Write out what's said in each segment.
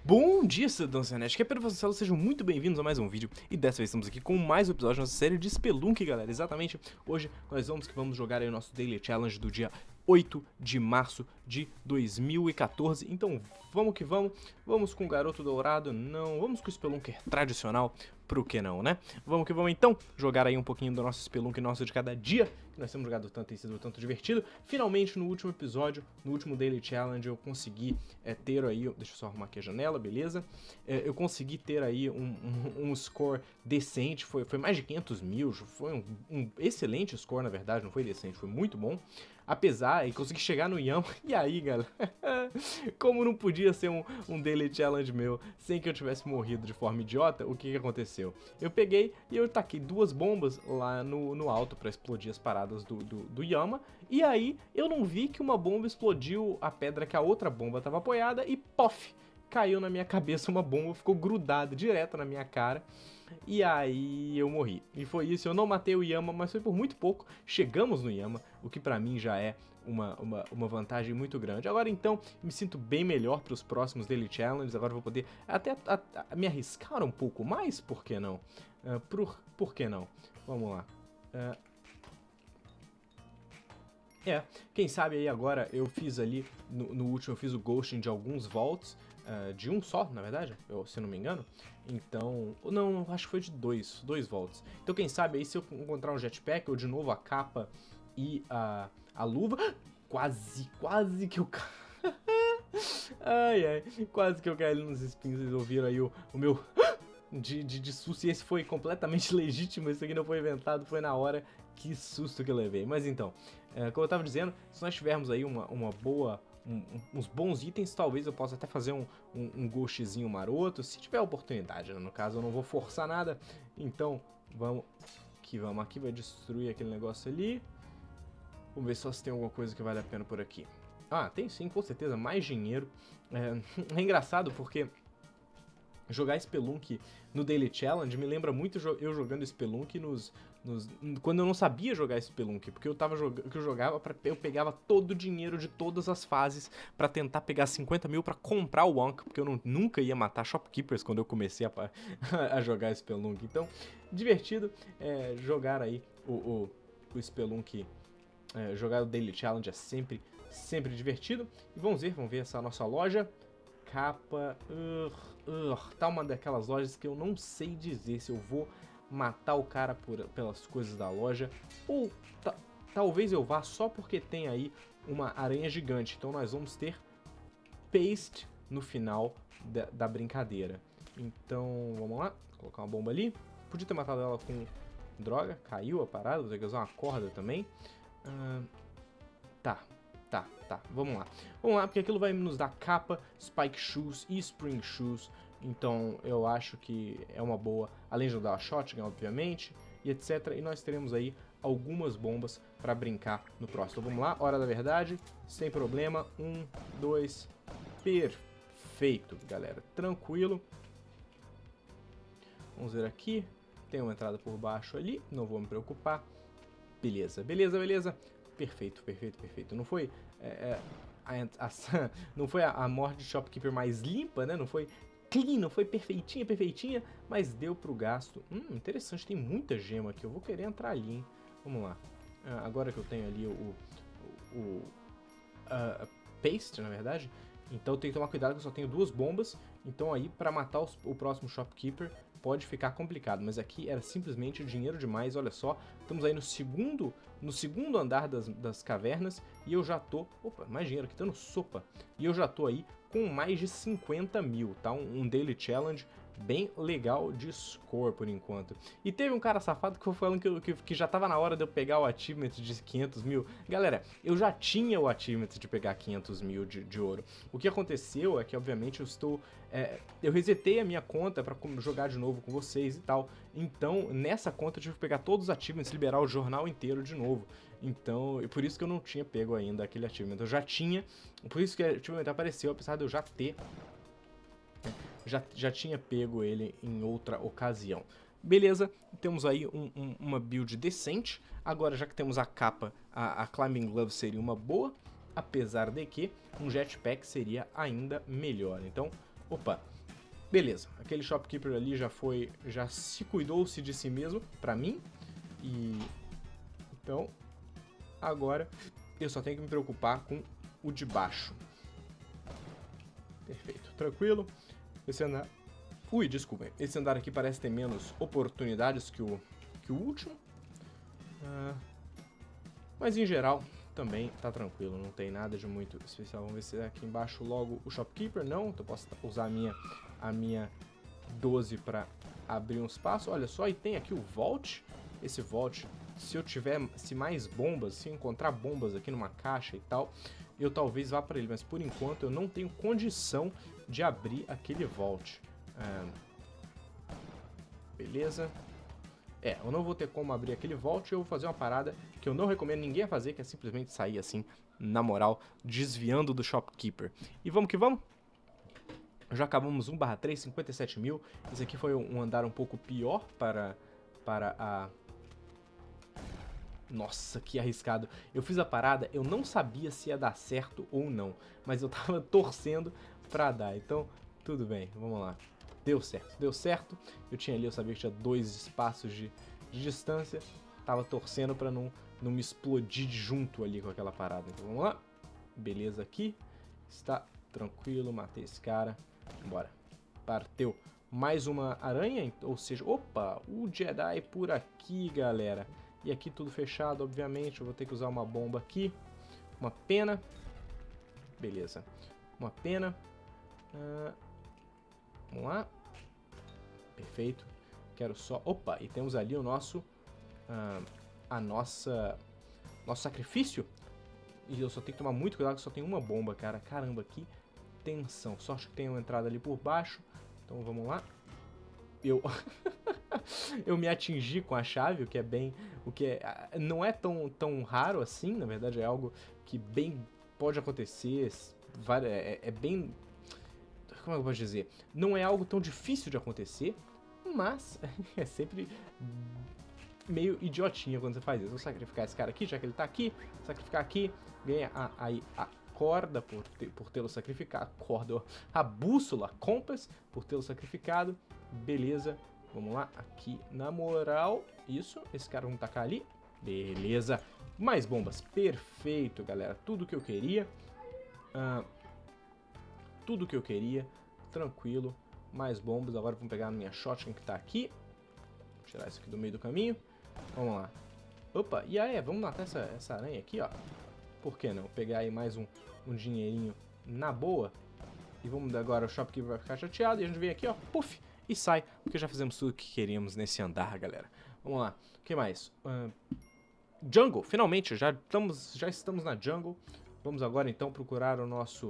Bom dia, cidadãos da internet, que é Pedro Vasconcelos, sejam muito bem-vindos a mais um vídeo. E dessa vez estamos aqui com mais um episódio da nossa série de Spelunk, galera. Exatamente, hoje nós vamos jogar aí o nosso Daily Challenge do dia 8 de março de 2014. Então vamos que vamos, vamos com o Garoto Dourado, não, vamos com o Spelunker tradicional, pro que não, né? Vamos que vamos então, jogar aí um pouquinho do nosso Spelunk nosso de cada dia, que nós temos jogado tanto e sido tanto divertido. Finalmente, no último episódio, no último Daily Challenge, eu consegui ter aí, deixa eu só arrumar aqui a janela, beleza? Eu consegui ter aí um score decente, foi mais de 500 mil, foi um excelente score, na verdade, não foi decente, foi muito bom. Apesar, e consegui chegar no Yama, e aí, galera, como não podia ser um Daily Challenge meu sem que eu tivesse morrido de forma idiota, o que aconteceu? Eu peguei e eu taquei duas bombas lá no alto pra explodir as paradas do Yama, e aí eu não vi que uma bomba explodiu a pedra que a outra bomba tava apoiada e pof! Caiu na minha cabeça uma bomba, ficou grudada direto na minha cara. E aí eu morri. E foi isso, eu não matei o Yama, mas foi por muito pouco. Chegamos no Yama, o que pra mim já é uma vantagem muito grande. Agora então, me sinto bem melhor para os próximos Daily Challenges. Agora vou poder até me arriscar um pouco mais, por que não? Por que não? Vamos lá. Quem sabe aí agora eu fiz ali, no último eu fiz o ghosting de alguns vaults, de um só, na verdade, se eu não me engano. Então, não, acho que foi de dois vaults. Então quem sabe aí se eu encontrar um jetpack, ou de novo a capa e a luva, quase que eu... quase que eu caí ali nos espinhos, vocês ouviram aí o meu... De susto, e esse foi completamente legítimo, esse aqui não foi inventado, foi na hora, que susto que eu levei. Mas então, como eu tava dizendo, se nós tivermos aí uns bons itens, talvez eu possa até fazer um ghostzinho maroto, se tiver oportunidade, né? No caso eu não vou forçar nada, então vamos, aqui vai destruir aquele negócio ali, vamos ver só se tem alguma coisa que vale a pena por aqui. Ah, tem sim, com certeza, mais dinheiro. É engraçado porque jogar Spelunk no Daily Challenge me lembra muito eu jogando Spelunk quando eu não sabia jogar Spelunk, porque eu pegava todo o dinheiro de todas as fases pra tentar pegar 50 mil pra comprar o Wonk, porque eu nunca ia matar shopkeepers quando eu comecei a jogar Spelunk. Então, divertido jogar aí o Spelunk, jogar o Daily Challenge é sempre divertido. E vamos ver essa nossa loja. Capa, tá uma daquelas lojas que eu não sei dizer se eu vou matar o cara pelas coisas da loja, ou talvez eu vá só porque tem aí uma aranha gigante. Então nós vamos ter paste no final da brincadeira. Então vamos lá, colocar uma bomba ali. Podia ter matado ela com droga, caiu a parada, vou ter que usar uma corda também. Tá, vamos lá, porque aquilo vai nos dar capa, spike shoes e spring shoes, então eu acho que é uma boa, além de dar a shotgun, obviamente, e etc, e nós teremos aí algumas bombas para brincar no próximo. Então, vamos lá, hora da verdade, sem problema, 1, 2, perfeito, galera, tranquilo. Vamos ver aqui, tem uma entrada por baixo ali, não vou me preocupar, beleza. Perfeito. Não foi não foi a morte de shopkeeper mais limpa, né? Não foi clean, não foi perfeitinha, mas deu pro gasto. Interessante, tem muita gema aqui. Eu vou querer entrar ali, hein? Vamos lá. Agora que eu tenho ali o paste, na verdade, então eu tenho que tomar cuidado que eu só tenho duas bombas. Então aí, pra matar o próximo shopkeeper, pode ficar complicado, mas aqui era simplesmente dinheiro demais. Olha só, estamos aí no segundo andar das cavernas e eu já tô... Opa, mais dinheiro aqui, dando sopa. E eu já tô aí com mais de 50 mil, tá? Um Daily Challenge bem legal de score por enquanto. E teve um cara safado que foi falando que já tava na hora de eu pegar o achievement de 500 mil. Galera, eu já tinha o achievement de pegar 500 mil de ouro. O que aconteceu é que, obviamente, eu resetei a minha conta pra jogar de novo com vocês e tal. Então, nessa conta eu tive que pegar todos os achievements, liberar o jornal inteiro de novo. Então, por isso que eu não tinha pego ainda aquele achievement. Eu já tinha, por isso que o achievement apareceu, apesar de eu já ter... Já tinha pego ele em outra ocasião. Beleza, temos aí uma build decente. Agora, já que temos a capa, a Climbing Glove seria uma boa. Apesar de que um jetpack seria ainda melhor. Então, opa, Beleza, aquele shopkeeper ali já se cuidou-se de si mesmo, pra mim. E então, agora eu só tenho que me preocupar com o de baixo. Perfeito, tranquilo. Esse andar... Ui, desculpem. Esse andar aqui parece ter menos oportunidades que o último. Mas em geral, também tá tranquilo. Não tem nada de muito especial. Vamos ver se é aqui embaixo logo o shopkeeper. Não, então eu posso usar a minha 12 para abrir um espaço. Olha só, e tem aqui o Vault. Esse Vault, se mais bombas, se encontrar bombas aqui numa caixa e tal, eu talvez vá para ele. Mas por enquanto eu não tenho condição de abrir aquele Vault. Beleza. Eu não vou ter como abrir aquele Vault. Eu vou fazer uma parada que eu não recomendo ninguém a fazer, que é simplesmente sair assim, na moral, desviando do shopkeeper. E vamos que vamos. Já acabamos 1/3, 57 mil. Esse aqui foi um andar um pouco pior para a... Nossa, que arriscado. Eu fiz a parada, eu não sabia se ia dar certo ou não, mas eu tava torcendo pra dar. Então, tudo bem, vamos lá. Deu certo, deu certo. Eu tinha ali, eu sabia que tinha 2 espaços de distância. Tava torcendo pra não me explodir junto ali com aquela parada. Então vamos lá. Beleza aqui. Está tranquilo, matei esse cara. Bora. Parteu. Mais uma aranha, ou seja... Opa, o Jedi por aqui, galera. E aqui tudo fechado, obviamente. Eu vou ter que usar uma bomba aqui. Uma pena. Beleza. Uma pena. Vamos lá. Perfeito. Quero só... Opa, e temos ali o nosso... Nosso sacrifício. E eu só tenho que tomar muito cuidado que só tem uma bomba, cara. Caramba, que tensão. Sorte que tem uma entrada ali por baixo. Então vamos lá. Eu me atingi com a chave, o que é bem... não é tão raro assim, na verdade é algo que bem pode acontecer. É bem... Como é que eu posso dizer? Não é algo tão difícil de acontecer, mas é sempre meio idiotinha quando você faz isso. Vou sacrificar esse cara aqui, já que ele tá aqui. Sacrificar aqui, ganha aí a corda por tê-lo sacrificado. A bússola, compass, por tê-lo sacrificado. Beleza, vamos lá, aqui na moral. Isso, esse cara vamos tacar ali. Beleza, mais bombas, perfeito, galera. Tudo que eu queria. Tudo que eu queria, tranquilo. Mais bombas, agora vamos pegar a minha shotgun que tá aqui. Vou tirar isso aqui do meio do caminho. Vamos lá. Opa, e aí, vamos matar essa aranha aqui, ó. Por que não? Pegar aí mais um dinheirinho na boa. E vamos agora, o shopkeeper vai ficar chateado. E a gente vem aqui, ó, puf, e sai. Porque já fizemos tudo o que queríamos nesse andar, galera. Vamos lá. O que mais? Jungle, finalmente, já estamos na jungle. Vamos agora, então, procurar o nosso...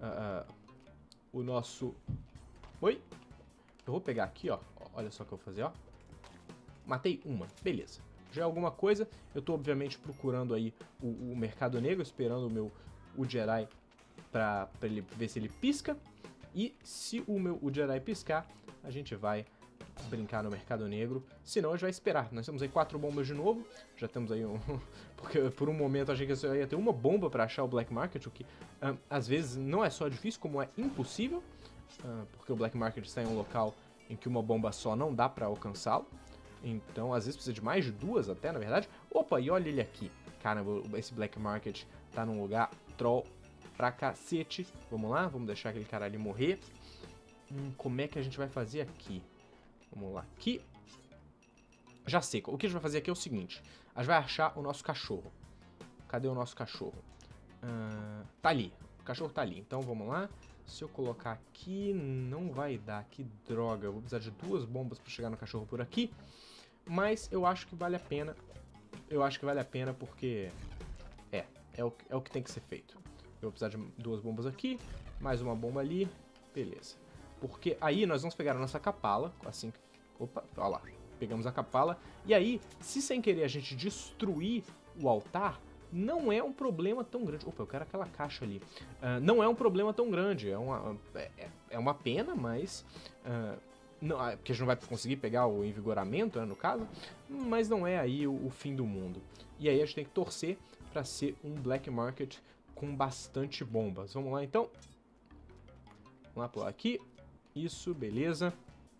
Oi? Eu vou pegar aqui, ó. Olha só o que eu vou fazer, ó. Matei uma. Beleza. Já é alguma coisa. Eu tô, obviamente, procurando aí o mercado negro, esperando o Jedi pra ele ver se ele pisca. E se o Jedi piscar, a gente vai brincar no mercado negro. Se não, a gente vai esperar. Nós temos aí 4 bombas de novo. Já temos aí porque por um momento eu achei que eu ia ter uma bomba pra achar o Black Market, o que às vezes não é só difícil, como é impossível. Porque o Black Market está em um local em que uma bomba só não dá pra alcançá-lo. Então, às vezes precisa de mais de 2 até, na verdade. Opa, e olha ele aqui. Caramba, esse Black Market tá num lugar troll pra cacete. Vamos lá, vamos deixar aquele cara ali morrer. Como é que a gente vai fazer aqui? Vamos lá, aqui. Já sei, o que a gente vai fazer aqui é o seguinte. A gente vai achar o nosso cachorro. Cadê o nosso cachorro? Tá ali, o cachorro tá ali. Então, vamos lá. Se eu colocar aqui, não vai dar. Que droga, eu vou precisar de 2 bombas pra chegar no cachorro por aqui. Mas eu acho que vale a pena. Eu acho que vale a pena porque... É o que tem que ser feito. Eu vou precisar de 2 bombas aqui, mais uma bomba ali. Beleza. Porque aí nós vamos pegar a nossa capala, assim... Opa, olha lá. Pegamos a capala. E aí, se sem querer a gente destruir o altar... Não é um problema tão grande. Opa, eu quero aquela caixa ali. Não é um problema tão grande. É uma pena, mas... porque a gente não vai conseguir pegar o envigoramento, né, no caso. Mas não é aí o fim do mundo. E aí a gente tem que torcer para ser um Black Market com bastante bombas. Vamos lá, então. Vamos lá pular aqui. Isso, beleza.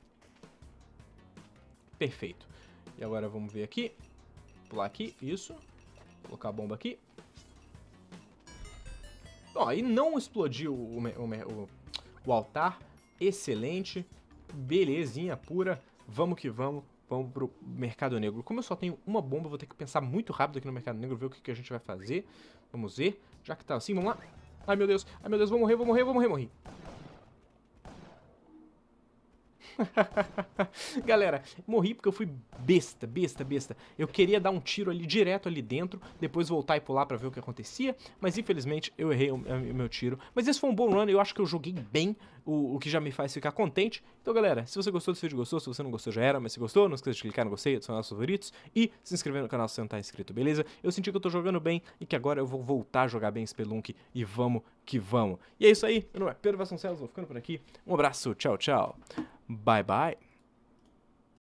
Perfeito. E agora vamos ver aqui. Pular aqui, isso. Colocar a bomba aqui. Ó, e não explodiu o altar. Excelente. Belezinha pura. Vamos que vamos. Vamos pro Mercado Negro. Como eu só tenho uma bomba, eu vou ter que pensar muito rápido aqui no Mercado Negro, ver o que a gente vai fazer. Vamos ver. Já que tá assim, vamos lá. Ai, meu Deus, vou morrer, morri. Galera, morri porque eu fui besta. Eu queria dar um tiro ali direto ali dentro, depois voltar e pular pra ver o que acontecia, mas infelizmente eu errei o meu tiro. Mas esse foi um bom run, eu acho que eu joguei bem, o que já me faz ficar contente. Então galera, se você gostou desse vídeo, gostou, se você não gostou já era, mas se gostou, não esqueça de clicar no gostei, adicionar os favoritos e se inscrever no canal se você não tá inscrito, beleza? Eu senti que eu tô jogando bem e que agora eu vou voltar a jogar bem Spelunk e vamos que vamos. E é isso aí, meu nome é Pedro Vasconcelos, vou ficando por aqui, um abraço, tchau, tchau. Bye, bye.